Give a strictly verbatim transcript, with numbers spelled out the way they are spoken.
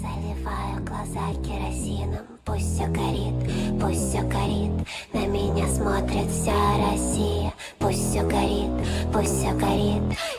Заливаю глаза керосином. Пусть все горит, пусть все горит. На меня смотрит вся Россия. Пусть все горит, пусть все горит.